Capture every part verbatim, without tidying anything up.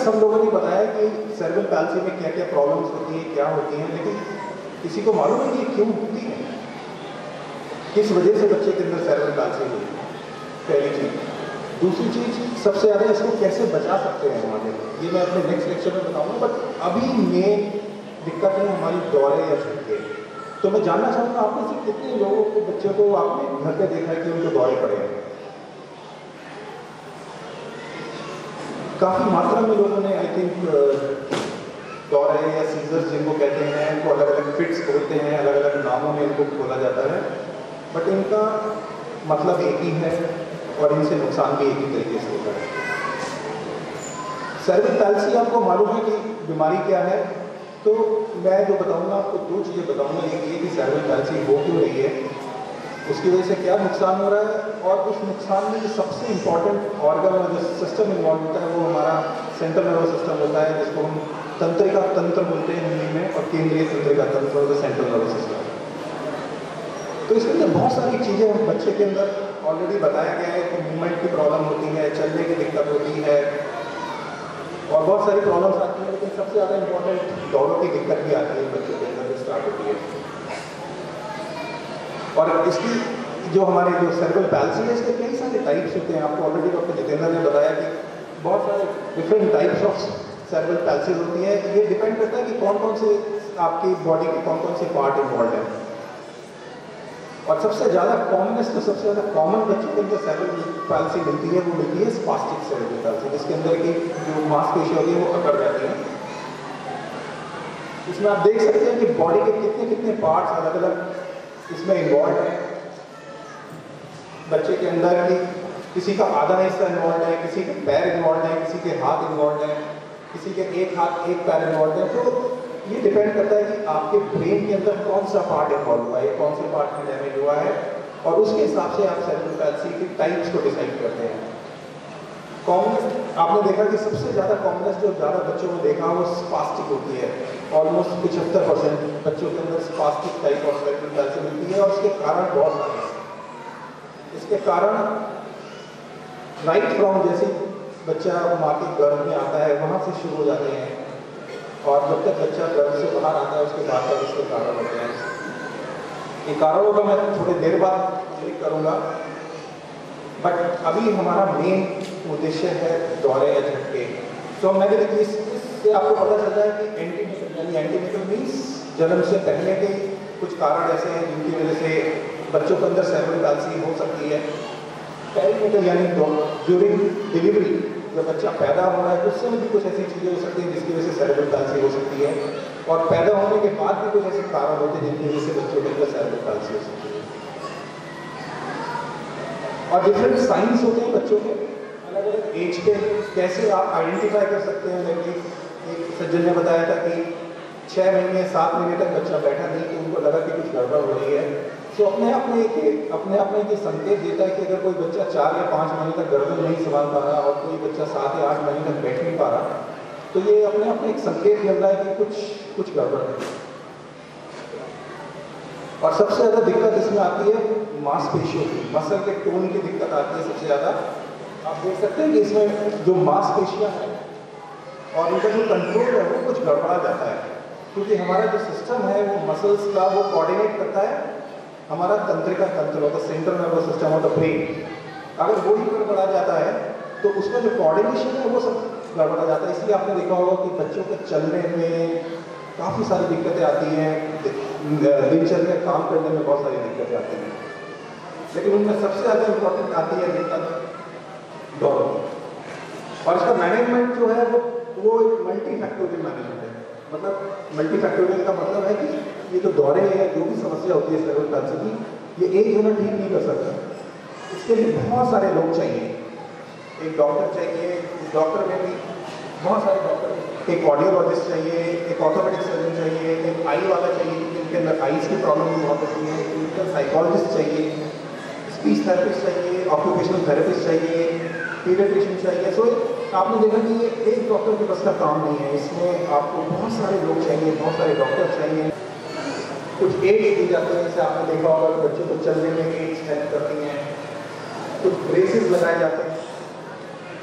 सब लोगों ने बताया कि सेरेब्रल पैल्सी में क्या क्या प्रॉब्लम्स होती हैं, क्या होती हैं, लेकिन किसी को मालूम है कि ये क्यों होती है, किस वजह से बच्चे के अंदर सेरेब्रल पैल्सी होती है? पहली चीज़। दूसरी चीज़, सबसे ज़्यादा इसको कैसे बचा सकते हैं हमारे, ये मैं अपने नेक्स्ट लेक्चर में बताऊँगा। बट अभी मेन दिक्कत है हमारी दौरे या झटके। तो मैं जानना चाहूँगा आप में से कितने लोगों को, बच्चों को आपने घर पे देखा है कि उनको दौरे पड़े हैं? काफ़ी मात्रा में लोगों ने आई थिंक दौरे या सीजर्स जिनको कहते हैं, इनको अलग अलग फिट्स बोलते हैं, अलग अलग नामों में इनको बोला जाता है, बट इनका मतलब एक ही है और इनसे नुकसान भी एक ही तरीके से होता है। सेरेब्रल पैल्सी आपको मालूम है कि बीमारी क्या है? तो मैं जो बताऊंगा आपको दो चीज़ें बताऊंगा। एक ये कि सेरेब्रल पैल्सी हो क्यों रही है, उसकी वजह से क्या नुकसान हो रहा है, और उस नुकसान में जो सबसे इम्पॉर्टेंट ऑर्गन और जो सिस्टम इन्वॉल्व होता है वो हमारा सेंट्रल नर्वस सिस्टम होता है, जिसको हम तंत्रिका तंत्र बोलते हैं हिंदी में, और केंद्रीय तंत्रिका तंत्र और सेंट्रल नर्वस सिस्टम। तो इसके अंदर बहुत सारी चीज़ें बच्चे के अंदर ऑलरेडी बताया गया है कि मूवमेंट की प्रॉब्लम होती है, चलने की दिक्कत होती है, और बहुत सारी प्रॉब्लम्स आती हैं, लेकिन सबसे ज़्यादा इम्पोर्टेंट दौड़ों की दिक्कत भी आती है बच्चों के अंदर स्टार्ट होती है। और इसकी जो हमारे जो सेरेब्रल पैल्सी है, इसके कई सारे टाइप्स होते हैं। आपको ऑलरेडी डॉक्टर जितेंद्र ने बताया कि बहुत सारे different types of cerebral palsies होती है। ये डिपेंड करता है कि कौन कौन से आपकी बॉडी के कौन कौन से पार्ट इन्वॉल्व हैं। और सबसे ज़्यादा कॉमनेस्ट, तो सबसे ज़्यादा कॉमन बच्चों के अंदर सेरेब्रल पैल्सी मिलती है, वो मिलती है स्पास्टिक सेरेब्रल पैल्सी, जिसके अंदर की जो मांसपेशी होती है वो अकड़ जाती है। इसमें आप देख सकते हैं कि बॉडी के कितने कितने पार्ट्स अलग अलग इसमें इन्वॉल्व हैं बच्चे के अंदर की। किसी का आधा हिस्सा इन्वॉल्व है, किसी के पैर इन्वॉल्व है, किसी के हाथ इन्वॉल्व है, किसी के एक हाथ एक पैर इन्वॉल्व है। तो ये डिपेंड करता है कि आपके ब्रेन के अंदर कौन सा पार्ट इन्वॉल्व हुआ है, कौन से पार्ट में डैमेज हुआ है, और उसके हिसाब से आप सेरेब्रल पैल्सी की टाइप्स को डिसाइड करते हैं। कॉमन आपने देखा कि सबसे ज़्यादा कॉमनेस जो ज़्यादा बच्चों में देखा वो स्पास्टिक होती है। ऑलमोस्ट पचहत्तर परसेंट बच्चों के अंदर spastic type of cerebral palsy मिलती है, और उसके कारण बहुत सारे हैं। इसके कारण राइट फ्रॉम जैसे बच्चा माँ के गर्भ में आता है वहाँ से शुरू हो जाते हैं, और जब तक बच्चा गर्भ से बाहर आता है उसके बाद तक इसके कारण होते हैं। ये कारणों का मैं थोड़ी देर बाद उल्लेख करूँगा, बट अभी हमारा मेन उद्देश्य है दौरे या झटके। तो मैंने इससे आपको पता चलता है कि एंटीनेटल यानी एंटीनेटल मीन्स जन्म से पहले के कुछ कारण ऐसे हैं जिनकी वजह से बच्चों के अंदर सेरेब्रल पैल्सी हो सकती है। पेरीनेटल यानी ड्यूरिंग डिलीवरी, जब बच्चा पैदा हो रहा है उससे भी कुछ ऐसी चीज़ें हो सकती हैं जिसकी वजह से सेरेब्रल पैल्सी हो सकती है, और पैदा होने के बाद भी कुछ ऐसे कारण होते हैं जिनकी वजह से बच्चों के अंदर सेरेब्रल पैल्सी हो सकती है। और डिफरेंट साइंस होते हैं बच्चों के अलग अलग एज के, कैसे आप आइडेंटिफाई कर सकते हैं। जैसे एक सज्जन ने बताया था कि छः महीने सात महीने तक बच्चा बैठा नहीं, तो उनको लगा कि कुछ गड़बड़ हो रही है। तो अपने आप में एक अपने आप में ये संकेत देता है कि अगर कोई बच्चा चार या पाँच महीने तक गर्भ में नहीं संभाल पा रहा और कोई बच्चा सात या आठ महीने तक बैठ नहीं पा रहा, तो ये अपने आप में एक संकेत मिल रहा है कि कुछ कुछ गड़बड़ है। और सबसे ज़्यादा दिक्कत इसमें आती है मांसपेशियों की, मसल के टोन की दिक्कत आती है सबसे ज़्यादा। आप देख सकते हैं कि इसमें जो मांसपेशियाँ हैं और उनका जो कंट्रोल है वो कुछ गड़बड़ा जाता है, क्योंकि हमारा जो सिस्टम है वो मसल्स का वो कोऑर्डिनेट करता है हमारा तंत्रिका तंत्र होता है, सेंट्रल नर्वस सिस्टम होता है ब्रेन। अगर वो ही गड़बड़ा जाता है तो उसका जो कोऑर्डिनेशन है वो सब गड़बड़ा जाता है। इसलिए आपने देखा होगा कि बच्चों के चलने में काफ़ी सारी दिक्कतें आती हैं, दिनचर्या काम करने में बहुत सारी दिक्कतें आती हैं, लेकिन उनमें सबसे ज़्यादा इम्पोर्टेंट आती है दिक्कत दौड़। और इसका मैनेजमेंट जो है वो वो एक मल्टी फैक्टोरियल मैनेजमेंट है। मतलब मल्टी फैक्टोरियल का मतलब है कि ये जो दौरे हैं, जो भी समस्या होती है सेरेब्रल पैल्सी की, ये एक जना ठीक नहीं कर सकता। इसके लिए बहुत सारे लोग चाहिए, एक डॉक्टर चाहिए, डॉक्टर में भी बहुत सारे डॉक्टर, एक ऑडियोलॉजिस्ट चाहिए, एक ऑर्थोपेडिक सर्जन चाहिए, एक आई वाला चाहिए जिनके अंदर आईज की प्रॉब्लम भी बहुत होती है, क्लिनिकल साइकोलॉजिस्ट चाहिए, स्पीच थेरेपिस्ट चाहिए, ऑक्यूपेशनल थेरेपिस्ट चाहिए, पीडियाट्रिशियन चाहिए। सो आपने देखा कि ये एक डॉक्टर के बस का काम नहीं है, इसमें आपको बहुत सारे लोग चाहिए, बहुत सारे डॉक्टर चाहिए। कुछ एड्स दी जाती हैं, जैसे आपने देखा होगा कि बच्चों को चलने में एड्स हेल्प करती हैं, कुछ ब्रेसेस लगाए जाते हैं,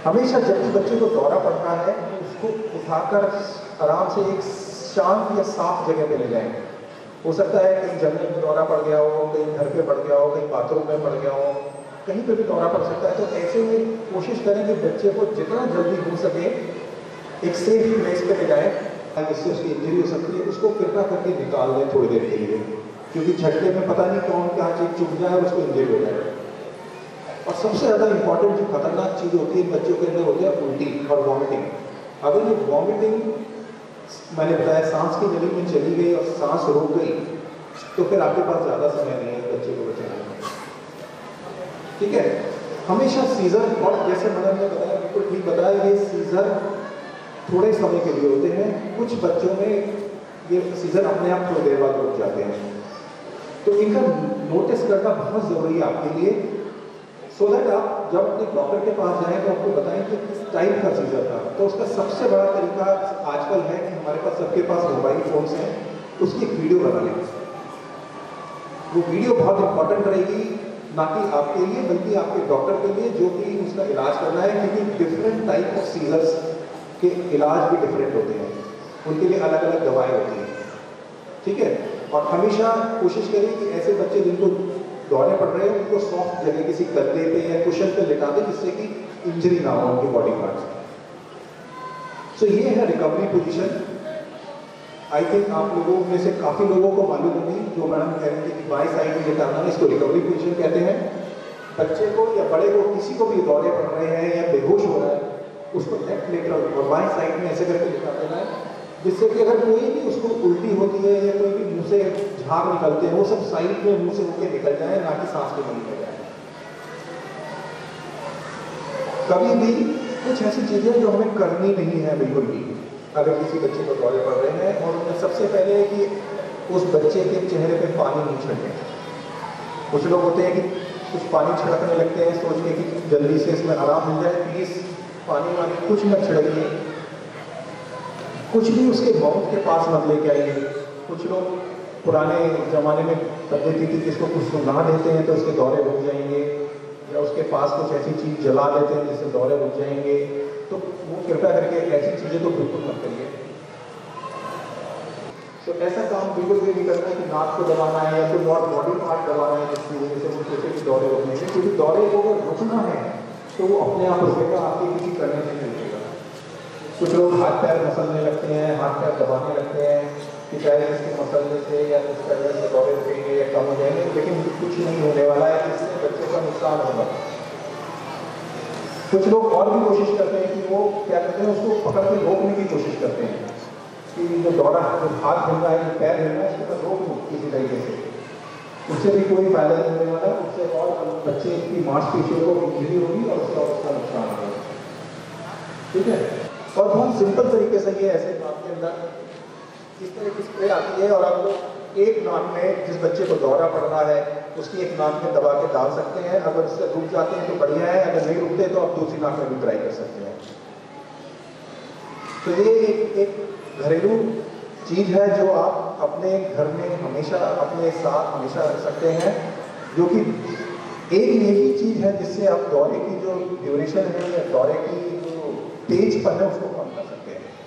हमेशा जब भी बच्चे को दौरा पड़ रहा है उसको उठाकर आराम से एक शांत या साफ जगह पे ले जाएं। हो सकता है कहीं जंगल में दौरा पड़ गया हो, कहीं घर पे पड़ गया हो, कहीं बाथरूम में पड़ गया हो, कहीं पे भी दौरा पड़ सकता है। तो ऐसे में कोशिश करें कि बच्चे को जितना जल्दी हो सके एक सेफ प्लेस पे ले जाएं। इससे उसकी इंजरी हो सकती है, उसको कृपया करके निकाल दें थोड़ी देर के लिए, क्योंकि झटके में पता नहीं कौन क्या चीज़ चुभ जाए और उसको इंजरी हो जाए। और सबसे ज़्यादा इंपॉर्टेंट जो खतरनाक चीज़ होती है बच्चों के अंदर होती है उल्टी और वॉमिटिंग। अगर ये वॉमिटिंग मैंने बताया सांस की नली में चली गई और सांस रुक गई तो फिर आपके पास ज़्यादा समय नहीं है बच्चे को बचाने का। ठीक है, हमेशा सीजर, और जैसे मैडम ने बताया बिल्कुल ठीक बताया, ये सीजर थोड़े समय के लिए होते हैं। कुछ बच्चों में ये सीजर अपने आप थोड़ी देर बाद रुक जाते हैं, तो इनका नोटिस करना बहुत ज़रूरी है आपके लिए, सो दैट आप जब अपने डॉक्टर के पास जाएं तो आपको बताएं कि किस टाइप का सीजर था। तो उसका सबसे बड़ा तरीका आजकल है कि हमारे पास सबके पास मोबाइल फोन्स हैं, उसकी एक वीडियो बना लें। वो वीडियो बहुत इंपॉर्टेंट रहेगी, ना कि आपके लिए बल्कि आपके डॉक्टर के लिए जो कि उसका इलाज करना है, क्योंकि डिफरेंट टाइप ऑफ सीजर्स के इलाज भी डिफरेंट होते हैं, उनके लिए अलग अलग दवाएं होती हैं। ठीक है, और हमेशा कोशिश करिए कि ऐसे बच्चे जिनको दौरे पड़ रहे हैं उनको सॉफ्ट जगह किसी गद्दे पे या कुशन पे लिटा दें जिससे कि इंजरी ना हो उनके बॉडी पार्ट्स। सो ये है रिकवरी पोजीशन। आई थिंक आप लोगों में से काफ़ी लोगों को मालूम होगी, जो मैडम कह रही थी कि बाई साइड में लिटाना, इसको रिकवरी पोजीशन कहते हैं। बच्चे को या बड़े को किसी को भी दौरे पड़ रहे हैं या बेहोश हो रहा है उसको लेफ्ट लेटरल और बाई साइड में ऐसे करके लिटा देना है, जिससे कि अगर कोई भी उसको उल्टी होती है या कोई भी मुंह से झाग निकलते हैं वो सब साइड में मुंह से होकर निकल जाए, ना कि सांस के नली में जाए। कभी भी कुछ ऐसी चीज़ें जो हमें करनी नहीं है बिल्कुल भी, अगर किसी बच्चे को दौरे पड़ रहे हैं, और उनमें सबसे पहले कि उस बच्चे के चेहरे पे पानी नहीं छिड़कें। कुछ लोग होते हैं कि कुछ पानी छिड़कने लगते हैं सोच के कि जल्दी से इसमें आराम मिल जाए, प्लीज़ पानी वानी कुछ मत छिड़किए, कुछ भी उसके माउथ के पास मत लेके आइए। कुछ लोग पुराने ज़माने में पद्धति थी कि इसको कुछ सुंघा देते हैं तो उसके दौरे रुक जाएंगे, या उसके पास कुछ ऐसी चीज़ जला देते हैं जिससे दौरे रुक जाएंगे। तो वो कृपया करके ऐसी चीज़ें तो बिल्कुल मत करिए। तो ऐसा काम बिल्कुल भी नहीं करना है कि नाक को दबाना है या कोई और बॉडी पार्ट दबाना है जिसकी वजह से वो सोचे कि दौरे रुकने से, क्योंकि दौरे को अगर रुकना है तो वो अपने आप रुकेगा, आपके किसी करने से नहीं रुकेगा। कुछ लोग हाथ पैर मसलने लगते हैं, हाथ पैर दबाने लगते हैं कि शायद इसके मसलने से या कुछ करने से दौरे रुकेंगे या कम हो जाएंगे, लेकिन कुछ नहीं होने वाला है, इससे बच्चे का नुकसान होगा। कुछ लोग और भी कोशिश करते हैं कि वो क्या करते हैं, उसको पकड़ के रोकने की कोशिश करते हैं कि जो दौरा जो हाथ हिल रहा है, जो पैर हिल रहा है, इसको मैं रोक दूँ किसी तरीके से। उससे भी कोई फायदा नहीं होने वाला, उससे और बच्चे की मांसपेशियों को इंजरी होगी और उससे और उसका नुकसान होगा। ठीक है, और बहुत सिंपल तरीके से ये ऐसे नाक के अंदर इस तरह की स्प्रे आती है, और आप लोग एक नाक में जिस बच्चे को दौरा पड़ रहा है उसकी एक नाक में दबा के डाल सकते हैं। अगर उससे रुक जाते हैं तो बढ़िया है, अगर नहीं रुकते तो आप दूसरी नाक में भी ट्राई कर सकते हैं। तो ये एक, एक घरेलू चीज़ है जो आप अपने घर में हमेशा अपने साथ हमेशा रख सकते हैं, जो कि एक यही चीज़ है जिससे आप दौरे की जो ड्यूरेशन है या दौरे की जो तेज पन है उसको कम कर सकते हैं।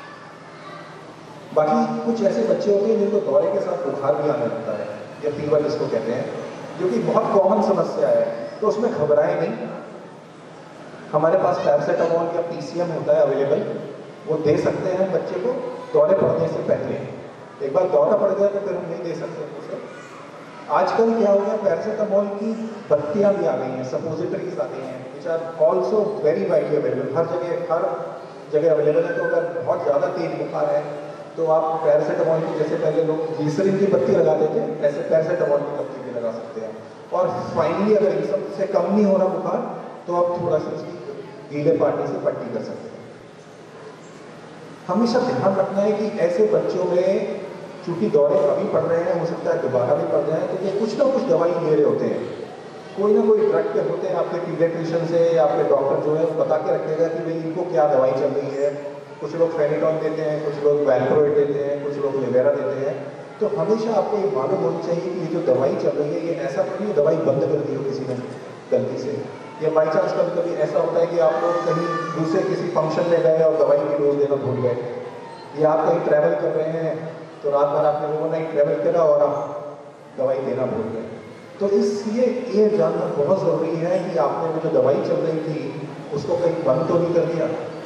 बाकी कुछ ऐसे बच्चे होते हैं जिनको दौरे के साथ बुखार भी आने लगता है या फीवर जिसको कहते हैं, जो कि बहुत कॉमन समस्या है, तो उसमें घबराएं नहीं। हमारे पास पैरासीटामोल या पीसीएम होता है अवेलेबल, वो दे सकते हैं बच्चे को दौरे पड़ने से पहले। एक बार दौरा पड़ गया तो फिर हम नहीं दे सकते उसे। आजकल क्या हो गया, पैरासीटामोल की बत्तियाँ भी आ गई हैं, सपोजिटरीज आ गई हैं, which are also very widely available, हर जगह हर जगह अवेलेबल है। तो अगर बहुत ज़्यादा तेज बुखार है तो आप पैरासीटामोल की, जैसे पहले लोग ग्लिसरीन की बत्ती लगा देते हैं, ऐसे पैरासीटामोल की बत्ती भी लगा सकते हैं। और फाइनली अगर इन सब से कम नहीं हो रहा बुखार तो आप थोड़ा सा इसकी गीले पानी से पट्टी कर सकते हैं। हमेशा ध्यान रखना है कि ऐसे बच्चों में चूंकि दौरे अभी पड़ रहे हैं, हो सकता है दोबारा भी पड़ जाए, तो ये कुछ ना कुछ दवाई ले रहे होते हैं, कोई ना कोई ड्रग के होते हैं। आपके पीडियाट्रिशियन से या आपके डॉक्टर जो है वो बता के रखेगा कि भाई इनको क्या दवाई चल रही है। कुछ लोग फेनिटॉल देते हैं, कुछ लोग वैल्प्रोइड देते हैं, कुछ लोग लिवेरा देते हैं। तो हमेशा आपको ये मालूम होनी चाहिए कि ये जो दवाई चल रही है ये ऐसा तो नहीं दवाई बंद कर दी हो किसी ने गलती से, या बाई चांस कभी कभी ऐसा होता है कि आप लोग कहीं दूसरे किसी फंक्शन में गए और दवाई की डोज देना भूल गए, या आप कहीं ट्रैवल कर रहे हैं तो रात भर आपने ओवरनाइट ट्रैवल करा और आप दवाई देना भूल गए। तो इसलिए ये जानना बहुत ज़रूरी है कि आपने वो जो दवाई चल रही थी उसको कहीं बंद तो नहीं कर दिया।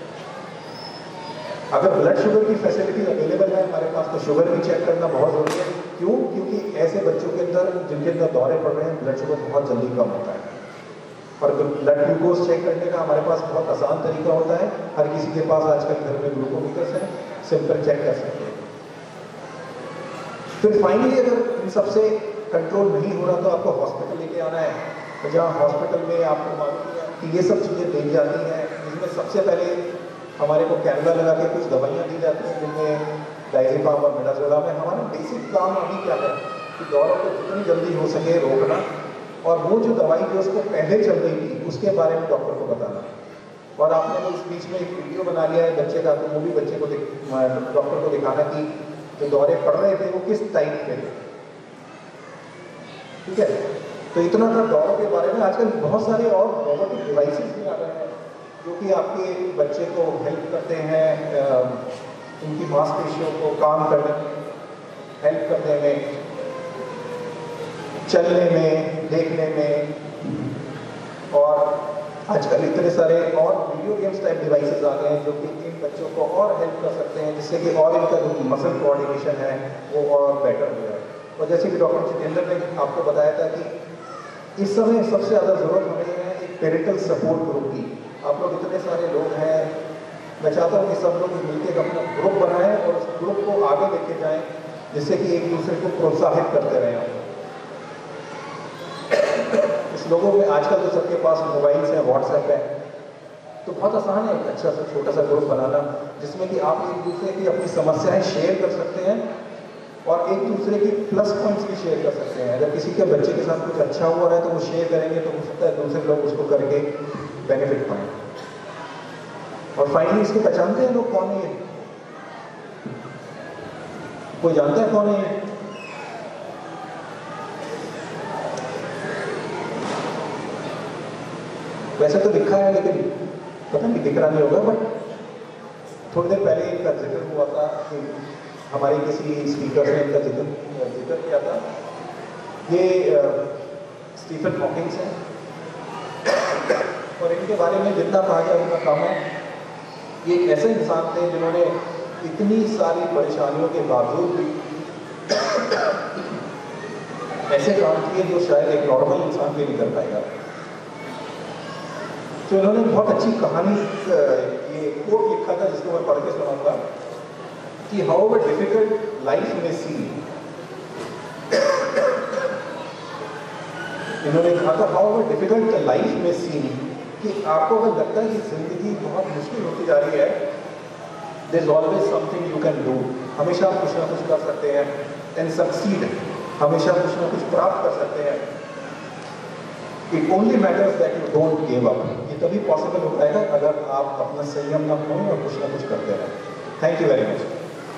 अगर ब्लड शुगर की फैसिलिटी अवेलेबल है हमारे पास तो शुगर भी चेक करना बहुत ज़रूरी है। क्यों? क्योंकि ऐसे बच्चों के अंदर जिनके अंदर दौरे पड़ रहे हैं ब्लड शुगर बहुत जल्दी कम होता है, और ब्लड ग्लूकोज चेक करने का हमारे पास बहुत आसान तरीका होता है। हर किसी के पास आजकल घर में ग्लूकोमीटर्स हैं, सिंपल चेक कर सकते हैं। फिर फाइनली अगर इन सबसे कंट्रोल नहीं हो रहा तो आपको हॉस्पिटल लेके आना है, तो जहाँ हॉस्पिटल में आपको मालूम है कि ये सब चीज़ें दी जाती हैं, जिसमें सबसे पहले हमारे को कैमरा लगा के कुछ दवाइयाँ दी जाती हैं, जिनमें डायजेपाम और मिडाजोलम है। हमारा बेसिक काम अभी क्या है कि दौरों को जितनी जल्दी हो सके रोकना, और वो जो दवाई जो उसको पहले चल रही थी उसके बारे में डॉक्टर को बताना। और आपने वो इस बीच में एक वीडियो बना लिया है बच्चे का, तो वो भी बच्चे को डॉक्टर को दिखाना कि जो दौरे पड़ रहे थे वो किस टाइप के थे। ठीक है, तो इतना था दौरों के बारे में। आजकल बहुत सारे और रोबोटिक डिवाइसेस भी आ रहे हैं जो कि आपके बच्चे को हेल्प करते हैं, उनकी मांसपेशियों को काम करने में हेल्प करने में, चलने में, देखने में। और आजकल इतने सारे और वीडियो गेम्स टाइप डिवाइसेस आ गए हैं जो कि इन बच्चों को और हेल्प कर सकते हैं, जिससे कि और इनका जो मसल कोऑर्डिनेशन है वो और बेटर हो जाए। और जैसे कि डॉक्टर जितेंद्र ने आपको बताया था कि इस समय सबसे ज़्यादा ज़रूरत हमें है एक पेरेंटल सपोर्ट ग्रुप की। आप लोग इतने सारे लोग हैं, मैं चाहता हूँ कि सब लोग मिलकर अपना ग्रुप बनाएं और उस ग्रुप को आगे लेके जाएं, जिससे कि एक दूसरे को प्रोत्साहित करते रहें। इस लोगों में आजकल तो सबके पास मोबाइल्स हैं, व्हाट्सएप है, तो बहुत आसान है एक अच्छा सा छोटा सा ग्रुप बनाना, जिसमें कि आप एक दूसरे की अपनी समस्याएं शेयर कर सकते हैं और एक दूसरे की प्लस पॉइंट्स भी शेयर कर सकते हैं। अगर किसी के बच्चे के साथ कुछ अच्छा हुआ है तो वो शेयर करेंगे, तो हो सकता है दूसरे लोग उसको करके बेनिफिट पाएं। और फाइनली इसको पहचानते हैं लोग कौन है ये? कोई जानता है कौन है ये? वैसे तो लिखा है लेकिन पता नहीं दिख रहा नहीं होगा, बट थोड़ी देर पहले इनका जिक्र हुआ था कि हमारे किसी स्पीकर ने इनका जिक्र जिक्र किया था। ये स्टीफन हॉकिंग्स हैं और इनके बारे में जितना कहा जाए उनका काम है। ये एक ऐसे इंसान थे जिन्होंने इतनी सारी परेशानियों के बावजूद भी ऐसे काम किए जो शायद एक नॉर्मल इंसान भी नहीं कर पाएगा। तो इन्होंने बहुत अच्छी कहानी, ये कोट लिखा था जिसको मैं पढ़ के सुनाऊंगा कि हाउएवर डिफिकल्ट लाइफ में सी, इन्होंने कहा था हाउएवर डिफिकल्ट लाइफ में सी, कि आपको अगर लगता है कि जिंदगी बहुत मुश्किल होती जा रही है, there is always something you can do, हमेशा आप कुछ ना कुछ कर सकते हैं, एंड सक्सीड, हमेशा कुछ ना कुछ प्राप्त कर सकते हैं। It only matters that you don't give up. ये तभी पॉसिबल हो पाएगा अगर आप अपना संयम न खोएं और कुछ ना कुछ करते रहें। Thank you very much.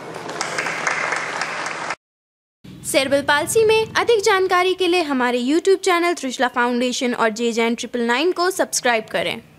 Cerebral palsy में अधिक जानकारी के लिए हमारे यूट्यूब चैनल त्रिशला फाउंडेशन और J J N triple nine को सब्सक्राइब करें।